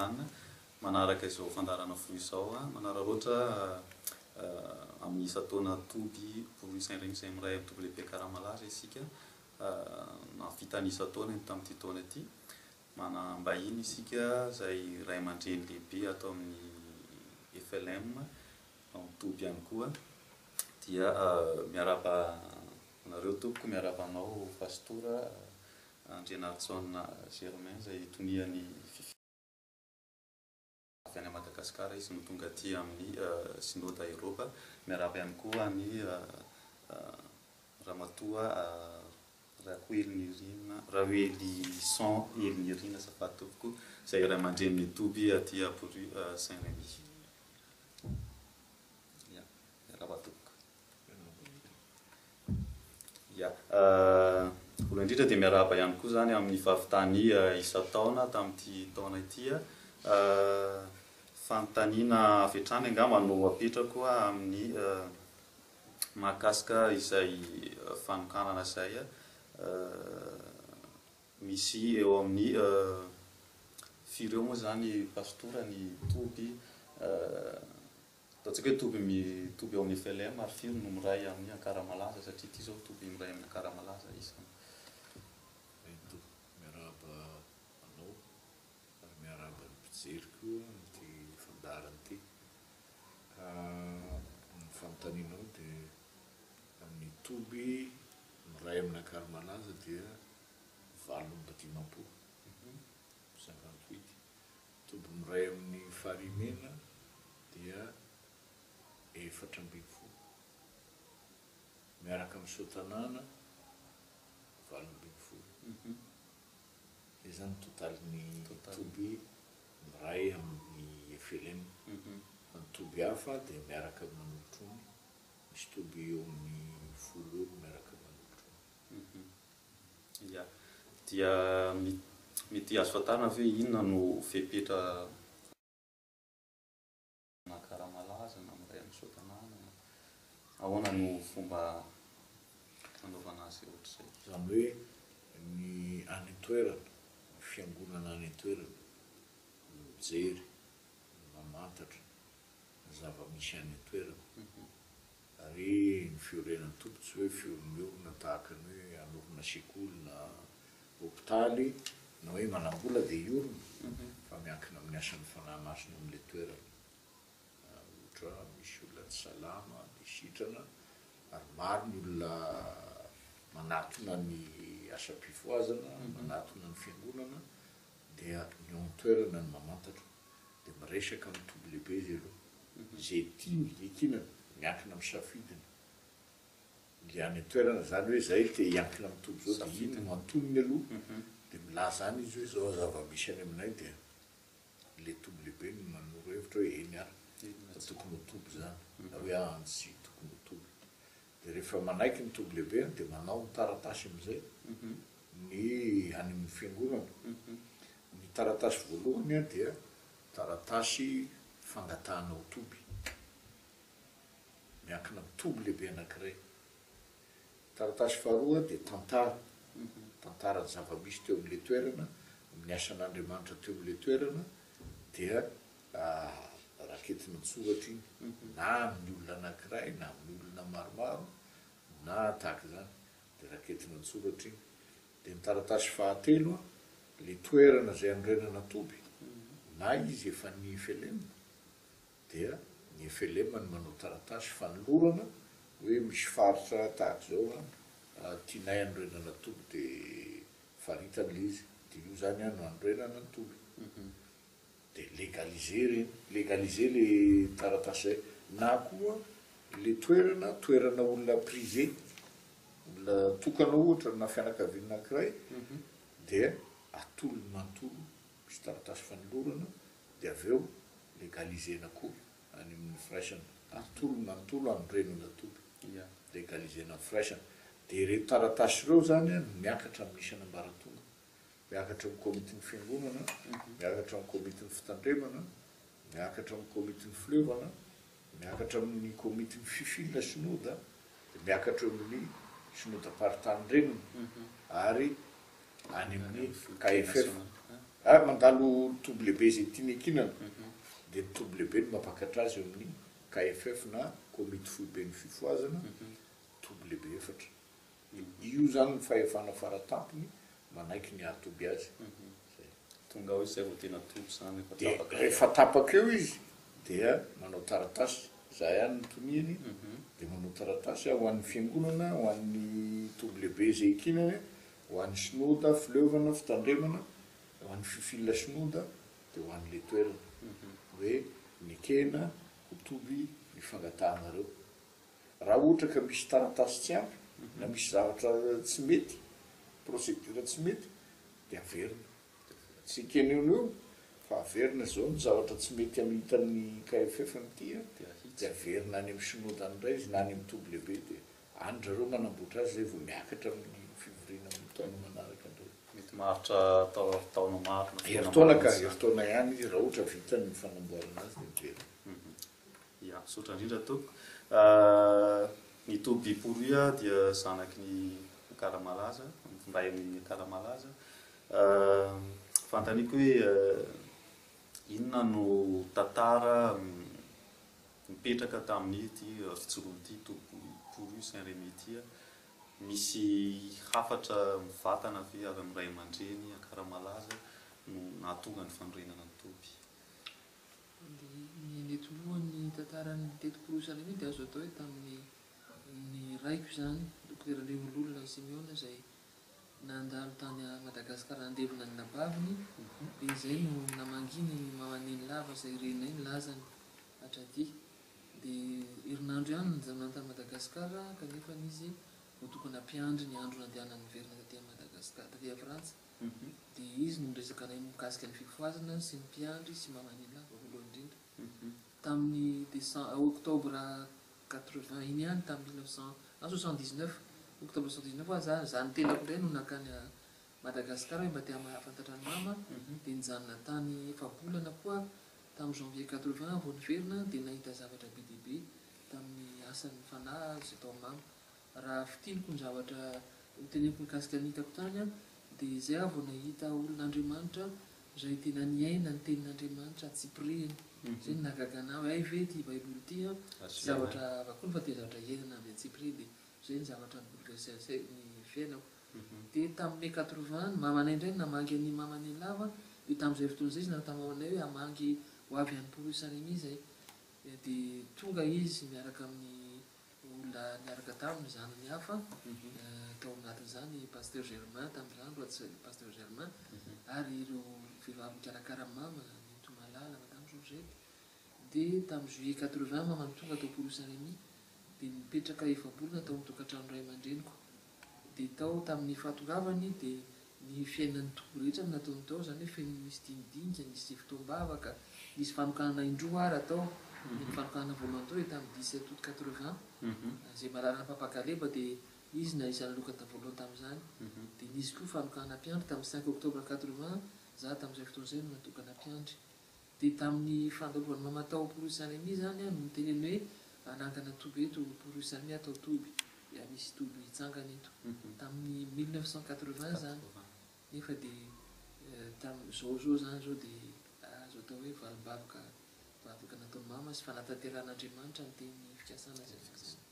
Iran manaraka izao fandarana fo izao manaraka ohatra amin'ny isa-taona Toby province izay miray amin'ny toby lehibe Karamalaza isika navita ny isa-taona tamin'ity taona ity manambahiny isika izay ray aman-dreny lehibe atao amin'ny FLM amin'ny Toby ihany koa dia miarapa nareo tompoko miarapa anao pastora Andrianarison Germain izay toniany any Madagasikara izy no tonga aty amin'ny synode Europa miarapa ihany koa ny Ramatoa Rahoelison Elnirina Safatoko izay ray aman-dreny Toby aty Apori Saint-Rémy. Voalohany indrindra dia miarahaba ihany koa zany amin'ny fahavitany isa-taona tamin'ity taona ity fanontaniana avy hatrany angamba no apetrako amin'ny mahakasika izay fanokanana izay misy eo amin'ny firy eo moa zany pastora ny Toby ataontsika hoe Toby eo amin'ny FLM ary firy no miray amin'ny Ankaramalaza satria ity zao Toby miray amin'ny Ankaramalaza isany. Miarahaba anao ary miarahaba ny mpijery koa ity fandarana ity. Ny fanontanianao dia amin'ny Toby miray amin'ny Ankaramalaza dia 850. 58. Toby miray amin'ny Farimena dia 400. Miaraka amin'ny Sotanana 800. Izany totalin'ny Toby miray amin'ny FLM. Ny Toby hafa dia miaraka amin'ny manolotrony misy Toby eo amin'ny 10 miaraka amin'ny manolotrony. Dia mety azo fantarina hoe inona no fepetra Ankaramalaza na miray amin'ny Sotanana ahoana no fomba fanaovana azy ohatr'izay. Izany hoe ny any an-toerana, ny fiangonana any an-toerana, ny mijery, ny mamantatra ny zava-misy any an-toerana. Ary ny fiorenan'ny Toby tsy hoe fiorona tahaka ny hoe hanorina sekoly na hôpitaly na hoe manambola dia iorona fa miankina amin'ny asan'ny fanahy masina amin'ilay toerana. Ohatra misy olona tsy salama dia sitrana ary maro ny olona manatona ny asam-pivoazana, manatona ny fiangonana dia ny ao an-toerana ny mamantatra dia miresaka amin'ny Toby lehibe izy aloha izay tiany ekinana miankina amin'ny safidiny. Ilay any an-toerana zany hoe izay te hiankina amin'ny Toby zao dia iny no antonony aloha dia milaza any izy hoe zao zava-misy any aminay dia ilay Toby lehibe no manoro hevitra hoe eny ary tokony ho Toby zany na hoe tsy tokony ho Toby. Dia rehefa manaiky ny Toby lehibe dia manao ny taratasy amin'izay ny any amin'ny fiangonana. Ny taratasy voalohany dia taratasy fangatahana ho Toby miankina amin'ny Toby lehibe anankiray. Taratasy faharoa dia tantara ny zava-misy teo amin'ilay toerana, amin'ny asan'Andriamanitra teo amin'ilay toerana dia raketina an-tsoratra iny na amin'ny olona anankiray na amin'ny olona maromaro na tahaka izany dia raketina an-tsoratra iny. Dia ny taratasy fahatelo ilay toerana izay anorenana Toby na izy efa ny FLM dia ny FLM no manao taratasy fanolorana hoe misy faritra tahaka izao tianay anorenana Toby dia faritana ilay izy dia io zany no anorenana ny Toby. Dia légaliser le taratasy zay na koa le toerana olona privé olona tokana ohatra na fianakaviana anankiray dia atolony manontolo misy taratasy fanolorana dia avy eo légalisena koa any amin'ny firaisana atolony manontolo anorenana Toby légalisena amin'ny firaisana. Dia ireto taratasy ireo zany miakatra amin'ny isan'ambaratonga, miakatra amin'ny komitin'ny fiangonana, miakatra amin'ny komitin'ny fitandremana, miakatra amin'ny komitin'ny fileovana, miakatra amin'ny komitin'ny fifilina sinoda, dia miakatra amin'ny sinoda paritanin-drenina ary any amin'ny KFF mandalo toby lehibe zay tiany akinana dia ny toby lehibe no mampakatra azy eo amin'ny KFF na komity foibe ny fifoazana toby lehibe efatra io zany ny fahefana faratampony manaiky ny ahatoby azy tonga hoe zay vao tena toby zany dia rehefa tapaka eo izy dia manao taratasy zay ihany ny tonihany dia manao taratasy ho an'ny fiangonana ho an'ny toby lehibe zay ekinany ho an'ny sinoda fileovana fitandremana ho an'ny fifilina sinoda dia ho an'le toerana hoe nikena ho toby ny fangatahanareo raha ohatra ka misy taratasy tsy ampy na misy zavatra tsy mety procédure tsy mety dia averina tsy ekena eo eo fa averina zao ny zavatra tsy mety amihitan'ny KFF nytia dia averina any amin'ny sinoda ndray izy na any amin'ny toby lehibe dia andrareo manamboatra azy zay vao miakatra amin'ny fivoriana amin'ny taona manaraka andreo mety maharitra taona maro heritaona ka heritaona ihany izy raha ohatra vitany ny fanamboarana azy dia averina ia sotra indrindra toko ny toby Poroia dia zanaky ny Karamalaza mifindray amin'ny Karamalaza fantaniko hoe inona no tantara mipetraka tamin'ity fitsoroan'ity toby Poroia Saint-Rémy ity misy hafatra mivatana avy amin'ny ray aman-dreny Karamalaza no nahatonga ny fanorenana ny toby ny tolohan'ny tantaran'ny tety Poroia Saint-Rémy dia azo atao hoe tamin'ny raiko zany Docteur Leololona Simeona izay nandalo tany Madagasikara andevina ny nabaviny dia izay no namanginy ny mamaneny lava izay rena iny lazany hatraty dia herinandro ihany nizanona tany Madagasikara kanefa izy voatokana mpiandry ny andro nandehanany verina taty Madagasikara taty Frantsa dia izy no resaka mikasika ny fifoazana sy ny mpiandry sy mamaneny lava voalohany indrindra tamin'ny octobre 80 iny ihany tamin'ny 1979 octobre 1979 zany tenako indray no nakany Madagasikara hoe mba tia mahafantatra ny mama dia nijanona tany efa-bolana koa tamin'ny janvier 80 vao niverina dia nahita zavatra be dia be tamin'ny asan'ny fanahy zay tao mama raha fitiniko ny zavatra teneniko mikasika ny hitako tany dia izay aho vao nahita olon'Andriamanitra izay tena niaina ny tenin'Andriamanitra Tsipriny zay ny nahagaga anahy ay ve ty baiboly ty zavatra avakony fa dia zavatra iainana avy Tsipriny dia zay ny zavatra nibouleversé ny fiainako dia tamin'ny mai 80 mamanay indray namangy ny mamanay lava dia tamin'izay fotoana izay izy natao mamanay hoe hamangy ho avy any Poroia Saint-Rémy izay dia tonga izy miaraka amin'ny olona niaraka taminy zanany hafa tao anatin'izany pasteur Germain tamin'izany loatsy pasteur Germain ary ireo vehivavy mikarakara mama ny Tomalala madame Georgette dia tamin'ny juillet 80 mamany tonga tao Poroia Saint-Rémy dia nipetraka efa-bolana tao amin'ny-tokantrano ray aman-dreniko dia tao tamin'ny fahatongavany dia ny fiainan'ny toby rehetra nataony tao zany hoe feno misy dinidinika nisy fotoam-bavaka nisy fanokanana indroa ary atao ny fanokanana voalohany tao hoe tamin'ny 17 août 80 zay malalana papakaleba dia izy na isany lokata voalohany tamin'izany dia nisy koa fanokanana mpiandry tamin'ny 5 octobre 80 za tamin'izay fotoana izay no natokana mpiandry dia tamin'ny fandalovany mamatao Poroia Saint-Rémy zany no niteneny hoe anangana toby eto Poroia Saint-Rémy atao toby dia misy toby hitsangana eto tamin'ny 1980 zany nefa dia tamin'izao zany zao dia azo atao hoe valimbavaka nataony mama sy fanatanteran'Andriamanitra ny teny fikasana zay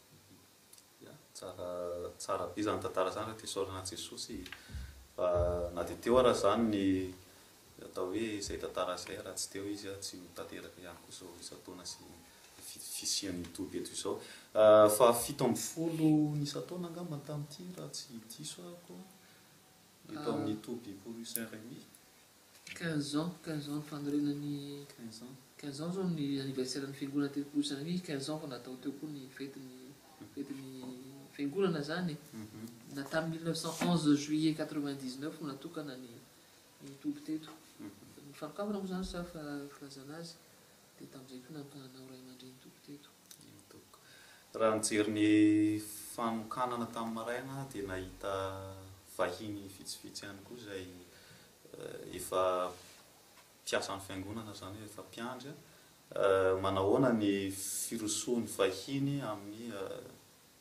tsara be zany tantara zany raha tesaorana Jesosy fa na dia teo raha zany ny atao hoe izay tantara izay raha tsy teo izy tsy tanteraka ihany koa zao isan-taona sy fisian'ny toby eto izao fa 17 ny isan-taona angamba tamin'ity raha tsy diso ahako eto amin'ny toby Poroia Saint-Rémy 15 ans ny fanorenany 15 ans zao ny anniversaire ny fiangonana tety Poroia Saint-Rémy 15 ans fa natao teo koa ny fetin'ny fiangonana zany na tamin'ny 1911 juillet 99 no natokana ny toby teto ny fanokafana moa zany sa filazana azy dia tamin'izay koa nanokanana ray aman-dreny toby teto raha nijery ny fanokanana tamin'ny maraina dia nahita vahiny vitsivitsy ihany koa izay efa mpiasan'ny fiangonana zany hoe efa mpiandry manahoana ny firosoan'ny vahiny amin'ny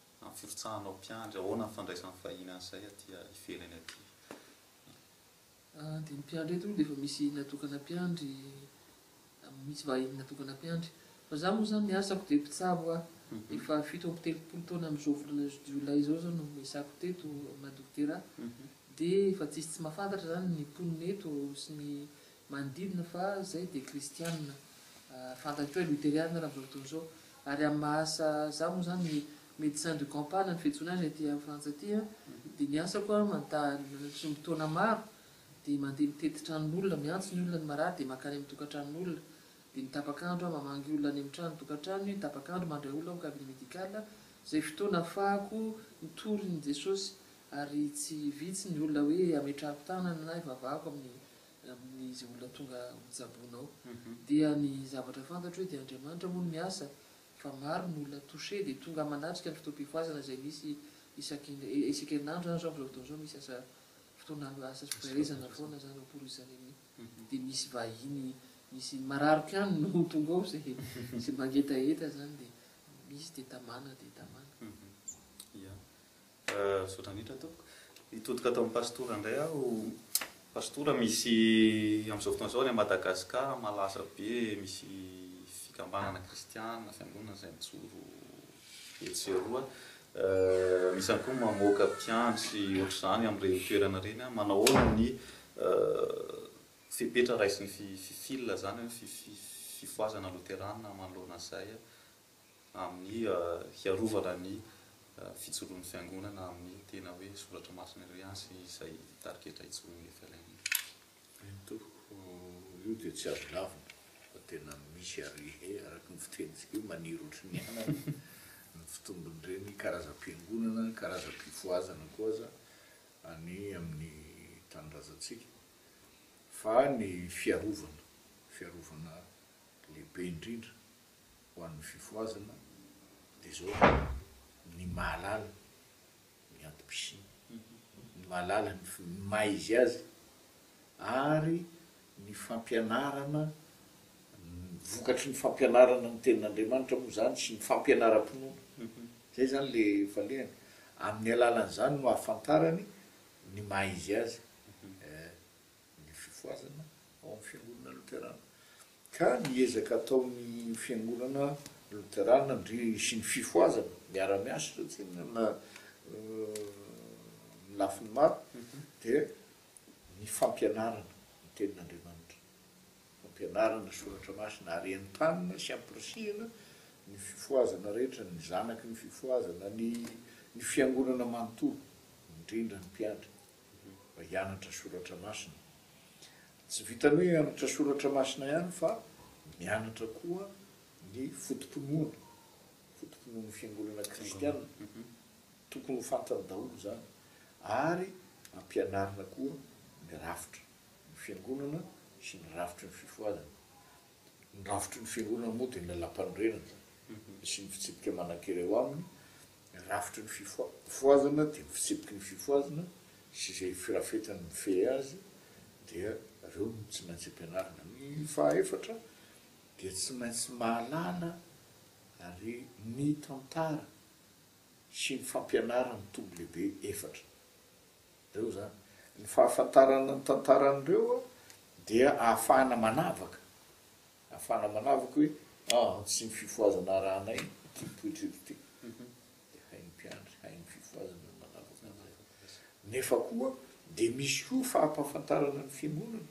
firotsahanao mpiandry ahoana ny fandraisan'ny vahiny an'izay aty ivelany aty dia ny mpiandry eto dia efa misy natokana mpiandry, misy vahiny natokana mpiandry fa za moa zany niasako dia mpitsabo a efa 7 taona amin'izao volana jolay zao zao no misako teto madokotera dia efa tsisy tsy mahafantatra zany ny mponina eto sy ny manodidina fa zay dia kristianina fantatra hoe luteriana raha amin'izao fotoana izao ary amin'ny mahasa za moa zany ny médecin de campagne ny fihetsona azy aty amin'ny frantsa aty a dia niasako a mantafotoana maro dia mandeha mitety tranon'olona miantso ny olona ny marary dia makany amin'ny tokantranon'olona dia mitapakandro a mamangy olona any amin'ny trano tokantrano mitapakandro mandray olona amin'ny cabinet médical zay fotoana afahako nitory ny jesosy ary tsy vitsy ny olona hoe ametrahako tanana na ivavahako amin'izy olona tonga hotsaboana ao dia ny zavatra fantatro hoe dia Andriamanitra moa no miasa fa maro ny olona touché dia tonga manatrika ny fotoam-pifoazana izay misy isan-kerinandro zany zao amin'izao fotoana izao misy asa fotoana asa fiperezana foana zany amporoisany dia misy vahiny misy mararika any no tonga ao zay mangetaheta zany dia misy dia tamana dia tamana. Sotranitra tompoko hitodika atao amin'ny pastora indray aho. Pastora misy amin'izao fotoana izao any Madagasikara malaza be misy fikambanana kristianina fiangonana izay mijoro etseroa misy ihany koa mamoaka mpiandry ohatr'izany amin'ireny toerana ireny manao ahoana ny fepetra raisiny fifilina zany fifoazana loterana manoloana izay amin'ny hiarovana ny fijoroan'ny fiangonana amin'ny tena hoe soratra masina riansy izay tariketra itsoroan'ny fialaina. Io dia tsy azo lavina fa tena misy ary araka ny fitenitsika io maniry ohatry ny anana ny fitombon'ireny karazam-piangonana karazam-pifoazana koa aza any amin'ny tanindrazantsika fa ny fiarovana lehibe indrindra ho an'ny fifoazana dia zao ny mahalala ny antom-pisiny ny mahalala ny maha izy azy ary ny fampianarana vokatry ny fampianarana ny tenin'Andriamanitra moa zany sy ny fampianaram-pinoana zay zany le valehany amin'ny alalan'izany no ahafantarany ny maha izy azy ny fifoazana ao amin'ny fiangonana loterana ka niezaka ataon'ny fiangonana loterana sy ny fifoazana miara-miasa satria na lafiny maro dia ny fampianarana ny tenin'Andriamanitra fampianarana soratra masina ary entanina sy ampirisihana ny fifoazana rehetra ny zanaky ny fifoazana ny fiangonana manontolo indrindra ny mpiandry mba hianatra soratra masina tsy vitany hoe hianatra soratra masina ihany fa mianatra koa ny fotom-pinoana fiangonana kristianina tokony ho fantany daholo zany ary ampianarina koa ny rafitra ny fiangonana sy ny rafitry ny fifoazana ny rafitry ny fiangonana moa dia ny lalam-panorenana sy ny fitsipika manan-kereo aminy ny rafitry ny fifoazana dia ny fitsipiky ny fifoazana sy izay firafetany mife azy dia reo no tsy maintsy ampianarina ny fahaefatra dia tsy maintsy mahalala ary ny tantara sy ny fampianarana tombo lehibe efatra reo zany ny fahafantarana ny tantaran'ireo dia ahafahana manavaka hoe tsy ny fifoazana rahanay ty poitrito ty dia hainy mpiandry hainy fifoazana manavaka nefa koa dia misy koa fahampafantarana ny fiangonana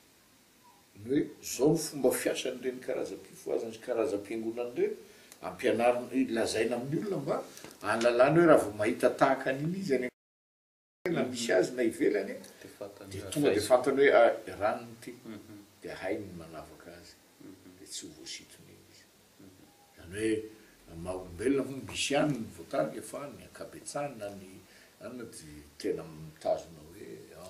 ny hoe zao ny fomba fiasan'ireny karazam-pifoazana sy karazam-piangonana ireny ampianarina lazaina amin'ny olona mba ahalalany hoe raha vao mahita tahaka an'iny izy any na misy azy na ivelany dia tonga dia fantany hoe ranony ty dia hainy ny manavaka azy dia tsy ho voasitony izy zany hoe maha-olombelona moa misy ihany ny voatariky fa ny ankabetsany na ny anina dia tena mitazona hoe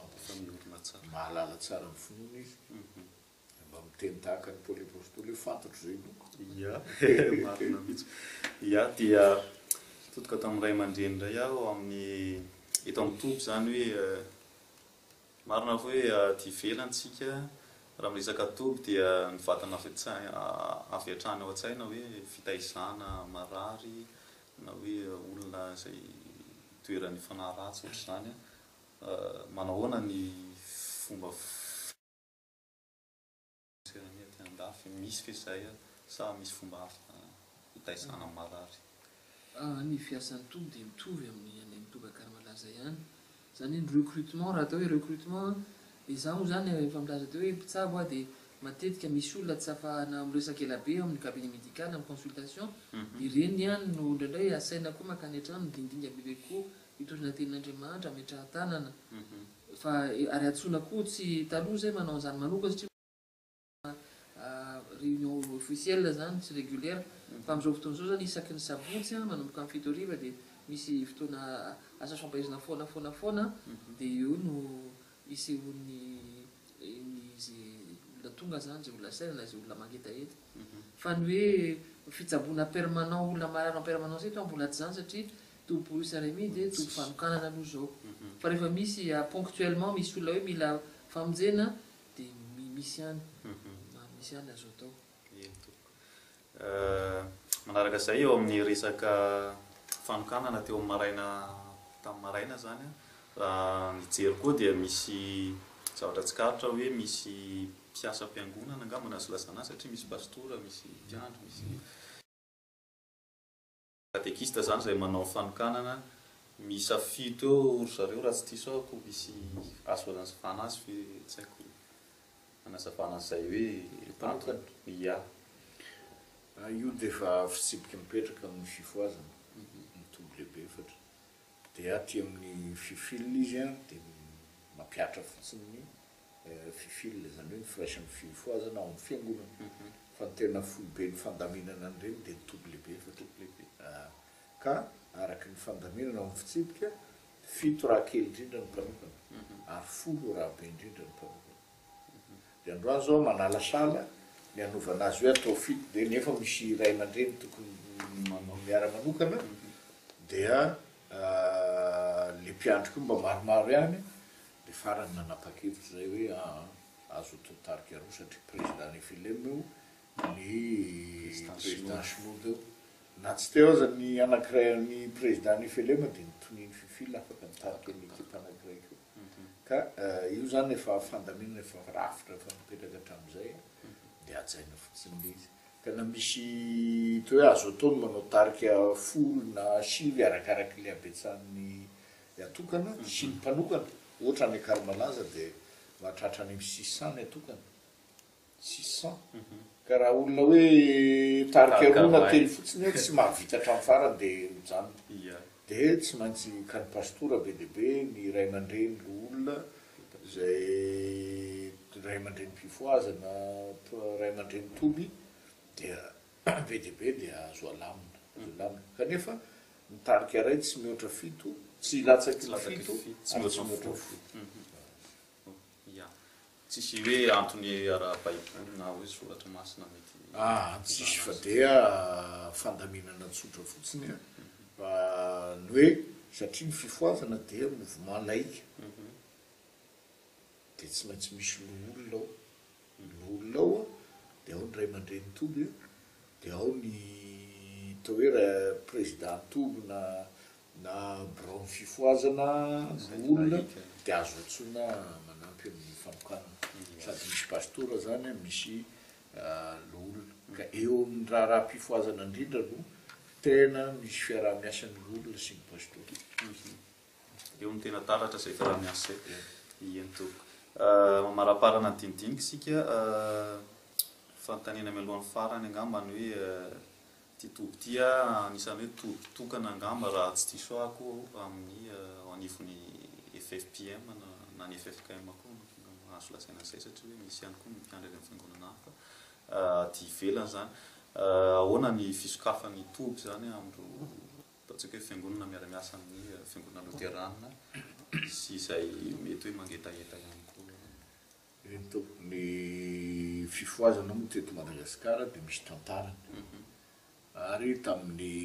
mahalala tsara ny finoana izy mba miteny tahaka ny Paoly apôstôly hoe fantatro zay loko marina mihitsy dia totoko atao amin'ny ray aman-dreny indray aho amin'ny eto amin'ny tompo zany hoe marina hoe ty velantsika raha miresaka tompo dia ny vatana avy hatrany ao an-tsaina hoe fitaizana marary na hoe olona izay toerany fanaratsy ohatr'izany manao ahoana ny fomba tiandafy misy fezay sa misy fomba hafa hitaisana marary. Ny fiasan'ny toby dia mitovy amin'ny any mitoba karamalaza ihany. Zany hoe recrutement raha atao hoe recrutement dia zaho zany efa milaza teo hoe mpitsabo a dia matetika misy olona tsy afahana miresaka ela be amin'ny cabinet médical amin'ny consultation dia ireny ihany no indraindray asaina koa makany an-trano midindinga bebe koa hitorina tenin'Andriamanitra ametrahan-tanana fa ary antsoina koa tsy taloha zay manao an'izany manoka satria réunion officielle zany tsy régulière fa amin'izao fotoana izao zany isaky ny sabotsy manomboka amin'ny 7 hariva dia misy fotoana asa soampaizina foana dia eo no isehon'ny zay olona tonga zany zay olona saina na zay olona mangetaheta fa ny hoe fitsaboana permanent olona marary en permanence eto mbola tsy zany satria toby polisy Remy dia toby fanokanana aloha zao fa rehefa misy ponctuellement misy olona hoe mila famonjena dia misy ihany misy ihany azo atao. Manaraka izay eo amin'ny resaka fanokanana teo maraina tamin'ny maraina zany mijery koa dia misy zavatra tsy karitra hoe misy mpiasa am-piangonana angambana azo lazana satria misy pastora, misy mpiandro, misy katekista zany izay manao fanokanana misafidy eo zareo raha tsy diso ahako misy azo anazavana azy fe tsy haiko anazavana an'izay hoe ia io dia efa fitsipika mipetraka amin'ny fifoazana mitoby lehibe efatra dia aty amin'ny fifilina izy a dia mampiatra fotsiny fifilina zany hoe firaisan'ny fifoazana ao amin'ny fiangonana fa ny tena folobe ny fandaminana an'ireny dia mitoby lehibe efatra ka araka ny fandaminana ao amin'ny fitsipika 7 raha kely indrindra ny mpanokana ary 10 raha be indrindra ny mpanokana dia androany zao manala sala ny anovana azy hoe atao fito dia nefa misy ray aman-dreny tokony miara-manokana dia le mpiandro koa mba maromaro ihany dia farany nanapa-kevitra zay hoe azo atao tarika roa satria président Nephelem io ny président Shinoda io na tsy teo aza ny anankiray ny président Nephelem dia nitoniny fifila afaka nitarika ny ekipa anankiray koa ka io zany efa fandaminana efa rafitra efa mipetraka hatramin'izay dia ajaina fotsiny izy ka na misy toa hoe azo atao ny manao tarika 10 na 5 arakaraky le abetsahan'ny atokana sy ny mpanokana ohatra ny karamalaza dia mahatratra any 600 ny atokana 600 ka raha olona hoe tarika roa na telo fotsiny hoe tsy mahavita hatramin'ny farany dia mijanona dia tsy maintsy ka ny pastora be dia be ny ray aman-dreny olona zay ray aman-dreny mpifoazana ray aman-dreny toby dia be dia be dia azo alamina kanefa nitarika ray tsy mihoatra 7 tsy latsaky ny 7 tsy mihoatra 10 tsisy hoe antony ara-baiboly na hoe soratra masina mety tsisy fa dia fandaminana tsotra fotsiny fa ny hoe satria ny fifoazana dia mouvement laïque dia tsy maintsy misy loolona ao dia ao ny ray aman-dreny toby dia ao ny atao hoe président toby na bron fifoazana olona dia azo antsoina manampy amin'ny fanokanana sady misy pastora zany misy loolona ka eo amin'ny raha-pifoazana indrindra no tena misy fiaraha-miasan'ny loolona sy ny pastora eo ny tena taratra zay fiaraha-miasa ientoko maraparana ny dinidinika isika fantanena mialohan'ny farany angambany hoe ty toby tia anisany hoe toby tokana angamba raha tsy diso ahako amin'ny anivony FFPM na ny FFKM koa azo lasaina an'izay satria hoe misy ihany koa mpiandry amin'ny fiangonana hafa ty ivelany zany ahoana ny fisokafan'ny toby zany amindro ataontsika hoe fiangonana miara-miasa amin'ny fiangonana loterana sy izay mety hoe mangetaheta ihany koa ny fifoazana moa teto Madagasikara dia misy tantarany ary tamin'ny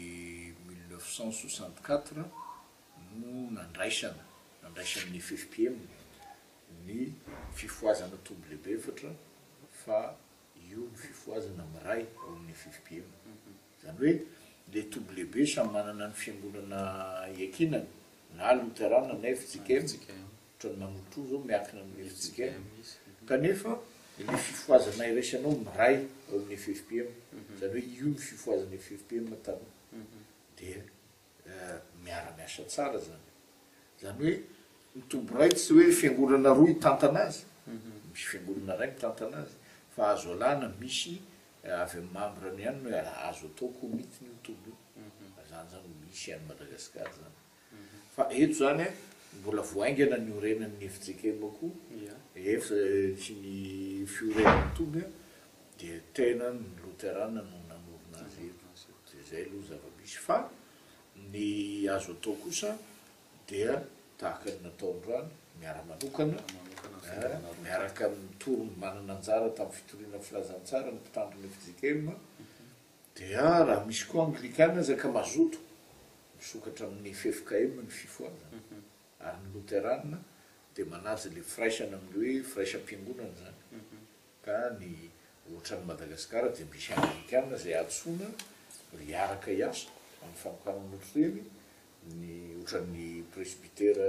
1964 no nandraisan'ny FFPM ny fifoazana toby lehibe efatra fa io ny fifoazana miray ao amin'ny FFPM zany hoe le toby lehibe samy manana ny fiangonana iakinany na luterana na FJKM ohatrany manolotra zao miakina amin'ny fizika kanefa ny fifoazana iraisanao miray eo amin'ny FFPM zany hoe io ny fifoazana FFPM tano dia miara-miasa tsara zany hoe mitombo ray tsy hoe fiangonana roa hitantana azy misy fiangonana ray mitantana azy fa azo alana misy avy amin'ny membrany ihany hoe azo atao komity ny tombo zany zany misy any Madagasikara zany fa eto zany mbola voaingana ny orenan'ny FJKM koa efa tsy ny fiorenan'ny tombo dia tena ny Luterana no nanorina azy eto zay aloha zava-misy fa ny azo atao kosa dia tahaka ny nataon'irano miara-manokana miaraka amin'ny torony manana anjara tamin'ny fitoriana filazantsara ny mpitandriny FJKM dia raha misy koa anglikana zaka mazoto misokatra amin'ny FFKM ny fifoazana ary ny Luterana dia manaja le firaisana amin'ny hoe firaisam-piangonana zany ka ny ohatran'ny Madagasikara dia misy anglikana zay atsoina riaraka hiasa amin'ny fanokanana otreny ny ohatran'ny presbytera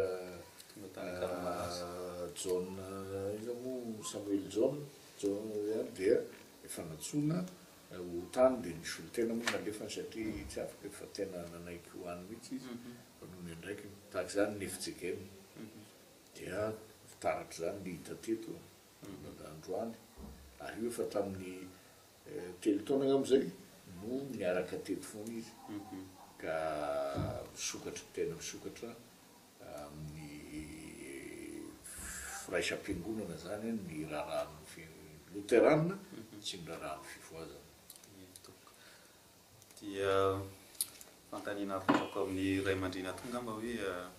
John Samuel John dia efa natsoina ho tany dia nisy olo tena moa nalefany satria tsy afaka efa tena nanaiky hoany mihitsy izy fa noho ny andraiky tahaka zany ny FJKM dia fitaratra zany ny hita teto androany ary io efa tamin'ny telo taona am'izay no niaraka teto foana izy ka misokatra tena misokatra amin'ny firaisam-piangonana zany ny raharahany Luterana tsy ny raharahany fifoazana dia fantaniana arako amin'ny ray aman-dreny tonga mba hoe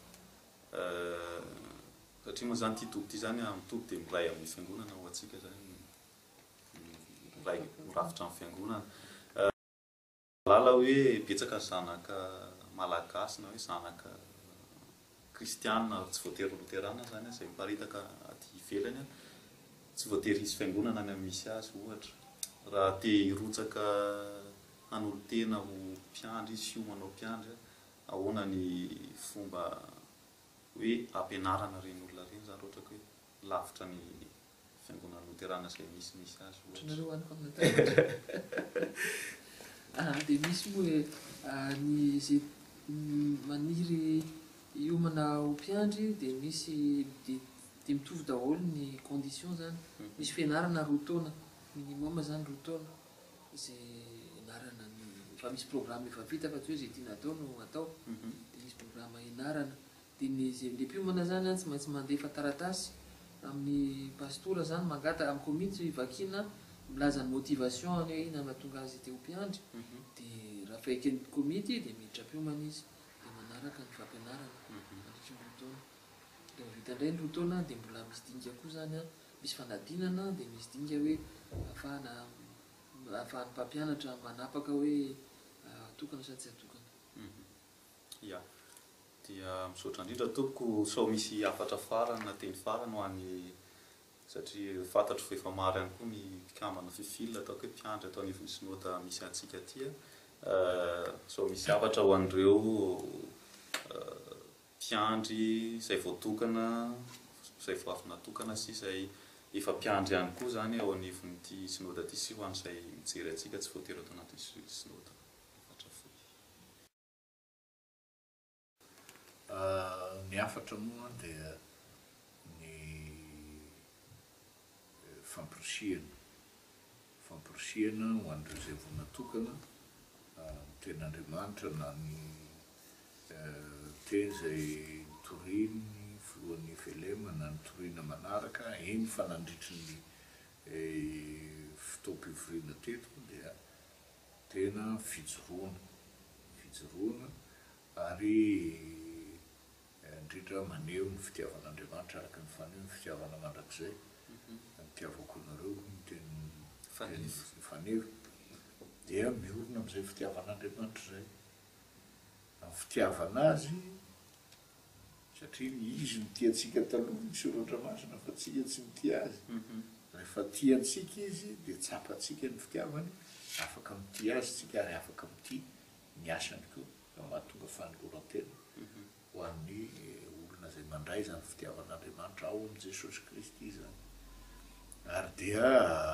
satria moa zany ty toby ty zany mitoby dia miray amin'ny fiangonana ho atsika zany miray mirafitra amin'ny fiangonana lala hoe betsaka zanaka malagasy na hoe zanaka kristiana tsy voatery Luterana zany zay miparitaka aty ivelany tsy voatery hisy fiangonana any amin'ny misy azy ohatra raha te hirotsaka hanolo tena ho mpiandry izy sy manao mpiandry ahoana ny fomba hoe ampianarana reny olona reny zany ohatra hoe lavitra ny fiangonana Luterana zay misy azy dia misy moa ny zay maniry hiomana ho mpiandry dia misy dia mitovy daholo ny condition zany misy fianarana roa taona minimum zany roa taona zay ianarana ny fa misy programme efa vita fa tsy hoe zay tiana atao no atao dia misy programme ianarana dia ny zay le mpiomana zany tsy maintsy mandefa taratasy amin'ny pastora zany mangata amin'ny komity vakiana milaza ny motivation any hoe ina nahatonga azy teo mpiandry dia raha faiky komity dia miditra mpiomana izy dia manaraka ny fampianarana dia vita indray ny roa taona dia mbola misy dinga koa zany misy fanadinana dia misy dinga hoe ahafahany mpampianatra manapaka hoe atokana sa tsy atokana ia dia misaotra indrindra tompoko sao misy afatra farany na teny farany ho an'ny satria fantatro fa efa maro ihany koa ny mpikambana fifilina ataoko hoe mpiandry atao anivon'ny synota misy antsika tia sao misy afatra ho an'ireo mpiandry izay voatokana izay vao avy natokana sy izay efa mpiandry ihany koa zany ao anivon'ity synota ty sy ho an'izay mijery antsika tsy voatery atao anatin'ny synota ny afatra moa dia ny fampirisiana ho an'ireo zay vao natokana ten'Andriamanitra na ny teny zay toriny voalohany velema na ny torina manaraka eny fa nandritry ny fotoam-pivoriana teto dia tena fijoroana ary indrindra maneho ny fitiavan'Andriamanitra araka ny faneho ny fitiavana mandrakizay nitiavako anareo ny teny faneho dia miorina amin'izay fitiavan'Andriamanitra zay amin'ny fitiavana azy satria izy mitiantsika taloha misoratra masina fa tsika tsy mitia azy rehefa tiantsika izy dia tsapantsika ny fitiavany afaka mitia azy tsika ary afaka mitia ny asany koa ka mahatonga fanoloran-tena ho an'ny olona zay mandray zany fitiavan'andriamanitra ao am' Jesosy Kristy zany ary dia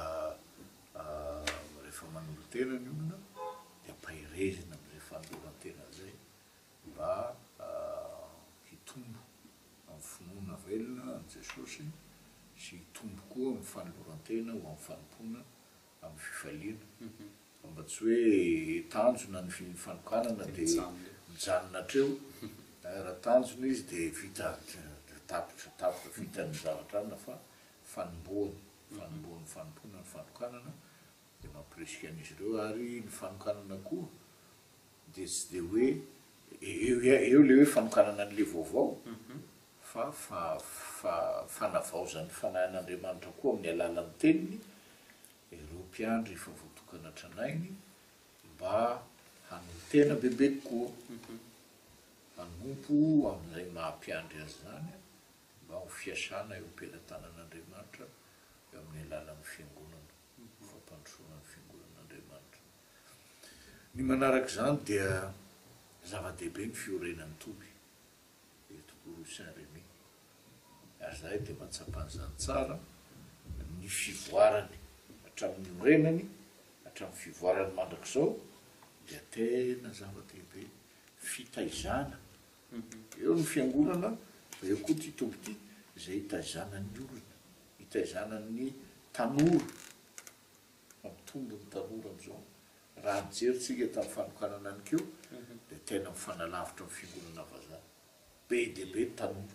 rehefa manolo tena ny olona dia ampahirezina am'izay fanoloran-tena zay mba hitombo amin'ny finoana velona an' Jesosy sy hitombo koa amin'ny fanoloran-tena ho amin'ny fanompona amin'ny fifaliana mba tsy hoe tanjona ny fanokanana dia mijanona treo raha tanjona izy dia vita tapotra vita ny zavatra ana fa fanomboany fanompona ny fanokanana dia mampirisika an'izy ireo ary ny fanokanana koa dia tsy dia hoe eo le hoe fanokanana an'le vaovao fa fanavaozan'ny fanahin'andriamanitra koa amin'ny alalan'ny teniny ireo mpiandry efa voatokana tranainy mba hanohy tena bebe koa hanompo amin'izay mahampiandry azy zany mba ho fiasana eo am-pelantanan'andriamanitra eo amin'ny alalan'ny fiangonana fampandrosoanany fiangonan'andriamanitra ny manaraka zany dia zava-dehibe ny fiorenan'ny toby eto Goroa Saint-Rémy ary zahay dia matsapan'izany tsara ny fivoarany hatramin'ny orenany hatramin'ny fivoarany mandrakizao dia tena zava-dehibe fitaizana eo ny fiangonana eo koa ty tombo ty zay hitaizanan'ny olona hitaizanan'ny tanora mampitombo ny tanora am'izao raha mijerytsika tamin'ny fanokanana any keo dia tena mifanalavitra amin'ny fiangonana vazaha be dehibe ny tanora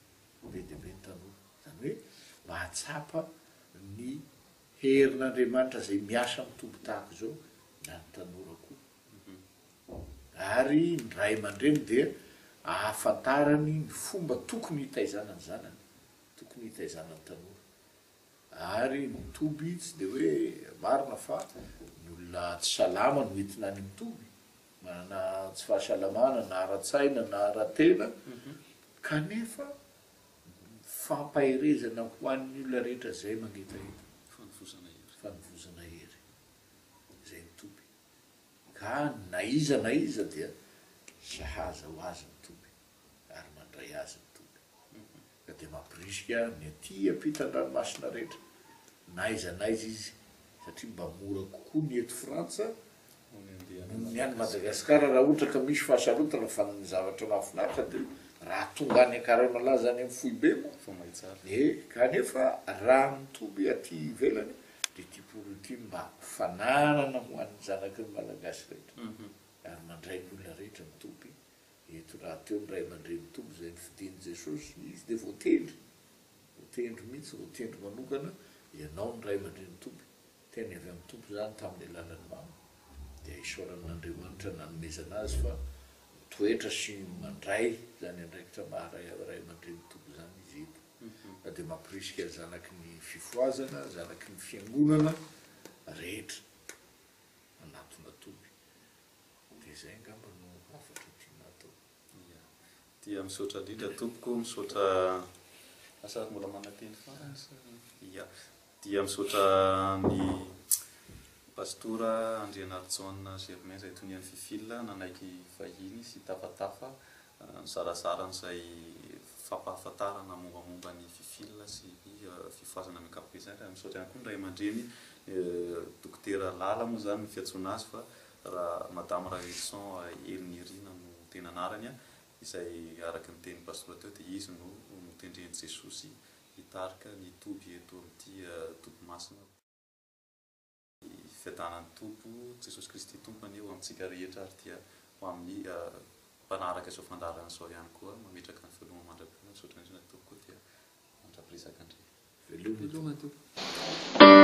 zany hoe mahatsapa ny herin'andriamanitra zay miasa mitombo tahaka zao na ny tanora koa ary ny ray aman-dreny dia ahafantarany ny fomba tokony hitaizana ny zanany tokony hitaizanany tanora ary mitoby tsy dia hoe marina fa ny olona tsy salama no entina any mitoby manana tsy fahasalamana na ara-tsaina na ara-tena kanefa fampahirezana ho an'ny olona rehetra zay magnetaheta fanovozana hery zay mitoby ka na iza dia sahaza ho azy mitoby ary mandray azy mitoby ka dia mampirisika ny aty ampitan-dranomasina rehetra naiza izy satria mba mora kokoa ny eto Frantsa ny any Madagasikara raha ohatra ka misy fahasarotana fa ny zavatra mahafinaritra dia raha tonga any Akaramalahy zany amin'ny foibe kanefa raha mitoby aty ivelany dia ty poro ty mba fananana ho an'ny zanaky ny malagasy rehetra ary mandray ny olona rehetra mitoby eto raha teo ny ray aman-dreny mitoby zay ny fidiny Jesosy izy dia voatendry mihitsy voatendry manokana ianao ny ray aman-dreny mitoby tena avy amin'ny tompo zany tamin'ny alalan'ny mama dia isaoran'Andriamanitra nanomezana azy fa toetra sy mandray zany andraikitra maharay aman-dreny mitoby zany izy eto ka dia mampirisika zanaky ny fifoazana zanaky ny fiangonana rehetra anatona toby dia zay angamba no afatra tiana atao dia misaotra indrindra tompoko misaotra asary mbola manateny fa dia misaotra ny pastora Andrianaritsaona Germain zay tonian'ny fifila nanaiky fahiny sy tafatafa nysarasaranyzay fampahafantarana mombamomba ny fifila sy fifoazana amin'ny ankapobeny raha misaotra ihany koa ny ray aman-dreny dokotera Lala moa zany ny fiantsoana azy fa raha madame Rahelson Elnirina no tena anarany izay araky ny teny pastora teo dia izy no tendren'i Jesosy hitarika ny toby eto amin'ity toby-masina fiadanan'ny tompo Jesosy Kristy tompony eo amintsika rehetra ary dia ho amin'ny mpanaraka izao fandarana izao ihany koa mametraka ny veloma mandram-pona misaotra indrindra tompoko dia mandrapiresaka indray veloma tompoko